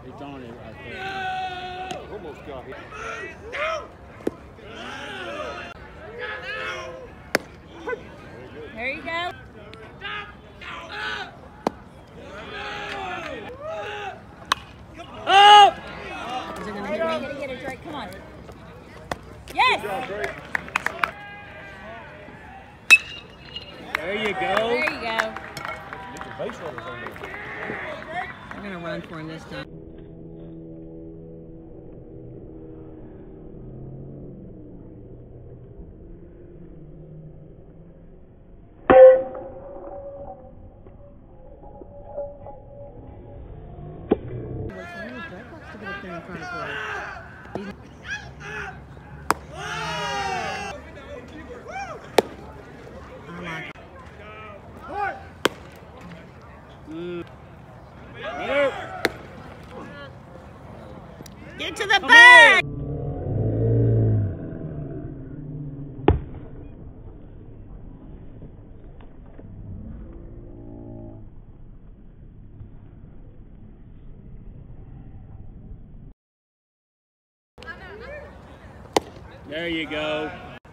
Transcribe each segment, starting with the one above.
It's on it right there. Almost got hit. There you go. Up! Is it gonna hit me? Get it, Drake. Come on. Yes! Good job, Drake. There you go. There you go. Get your base runners on there. I'm gonna run for him this time. Get to the bag! There you go.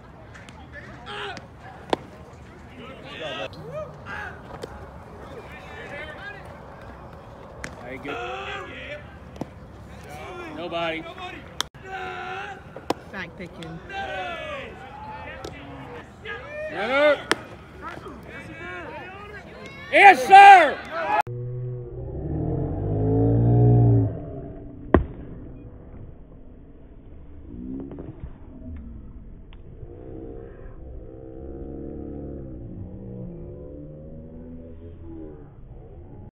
Very good. Nobody. Fact picking. Runner. Yes, sir!